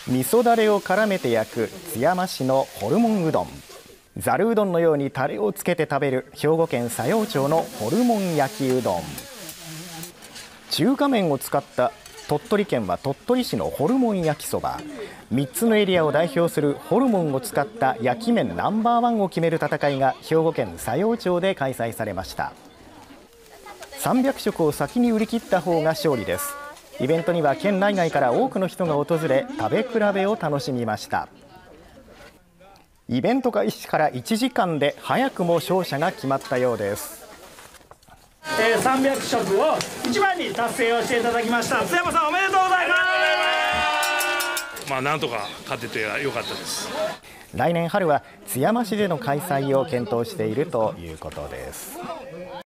味噌だれを絡めて焼く津山市のホルモンうどん。ざるうどんのようにタレをつけて食べる兵庫県佐用町のホルモン焼きうどん。中華麺を使った鳥取県は鳥取市のホルモン焼きそば。3つのエリアを代表するホルモンを使った焼き麺ナンバーワンを決める戦いが兵庫県佐用町で開催されました。300食を先に売り切った方が勝利です。イベントには県内外から多くの人が訪れ、食べ比べを楽しみました。イベント開始から1時間で早くも勝者が決まったようです。 300食を一番に達成をしていただきました津山さん、おめでとうございます。 なんとか勝ててよかったです。 来年春は津山市での開催を検討しているということです。